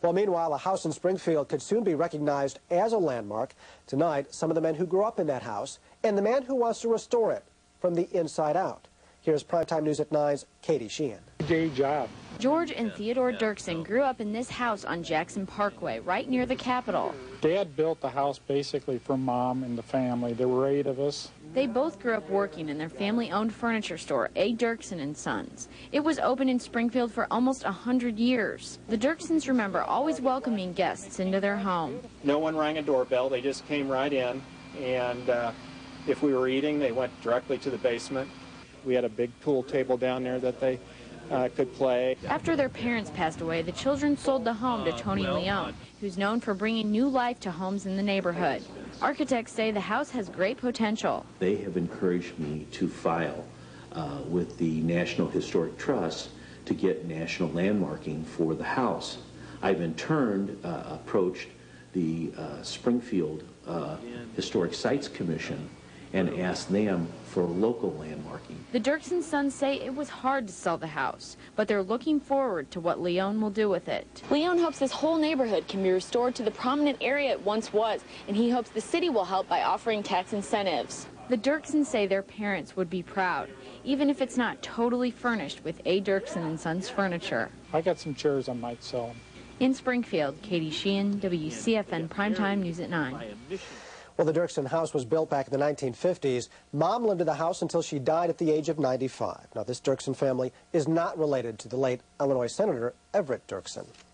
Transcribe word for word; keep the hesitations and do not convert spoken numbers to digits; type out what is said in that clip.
Well, meanwhile, a house in Springfield could soon be recognized as a landmark. Tonight, some of the men who grew up in that house and the man who wants to restore it from the inside out. Here's Primetime News at nine's Katie Sheehan. Day job. George and Theodore Dirkson grew up in this house on Jackson Parkway, right near the Capitol. Dad built the house basically for Mom and the family. There were eight of us. They both grew up working in their family-owned furniture store, A. Dirkson and Sons. It was open in Springfield for almost a hundred years. The Dirksons remember always welcoming guests into their home. No one rang a doorbell. They just came right in, and uh, if we were eating, they went directly to the basement. We had a big pool table down there that they uh, could play. After their parents passed away, the children sold the home to Tony Leone, who's known for bringing new life to homes in the neighborhood. Architects say the house has great potential. They have encouraged me to file uh, with the National Historic Trust to get national landmarking for the house. I've in turn uh, approached the uh, Springfield uh, Historic Sites Commission and asked them for local landmarking. The Dirkson sons say it was hard to sell the house, but they're looking forward to what Leone will do with it. Leone hopes this whole neighborhood can be restored to the prominent area it once was, and he hopes the city will help by offering tax incentives. The Dirksons say their parents would be proud, even if it's not totally furnished with A. Dirkson and Sons furniture. I got some chairs I might sell them. In Springfield, Katie Sheehan, W C F N Primetime News at nine. Well, the Dirkson house was built back in the nineteen fifties. Mom lived in the house until she died at the age of ninety-five. Now, this Dirkson family is not related to the late Illinois Senator Everett Dirkson.